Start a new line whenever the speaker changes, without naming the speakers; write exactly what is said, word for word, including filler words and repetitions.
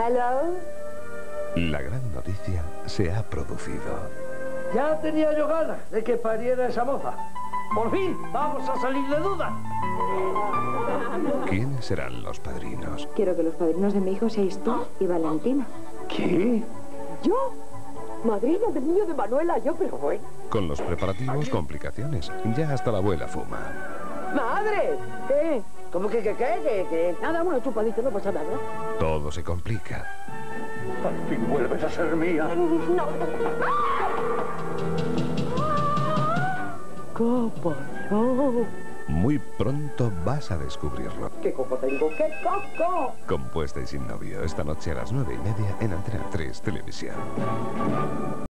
Hello.
La gran noticia se ha producido.
Ya tenía yo ganas de que pariera esa moza. Por fin, vamos a salir de dudas.
¿Quiénes serán los padrinos?
Quiero que los padrinos de mi hijo seáis tú y Valentina.
¿Qué?
¿Yo? Madrina del niño de Manuela, yo, pero bueno.
Con los preparativos, complicaciones. Ya hasta la abuela fuma.
¡Madre! ¿Qué?
¿Cómo que qué, qué, qué, qué?
Nada, una chupadita, no pasa nada.
Todo se complica.
Al fin vuelves a ser mía.
No. ¿Qué pasó?
Muy pronto vas a descubrirlo.
¿Qué coco tengo? ¿Qué coco?
Compuesta y sin novio, esta noche a las nueve y media en Antena tres Televisión.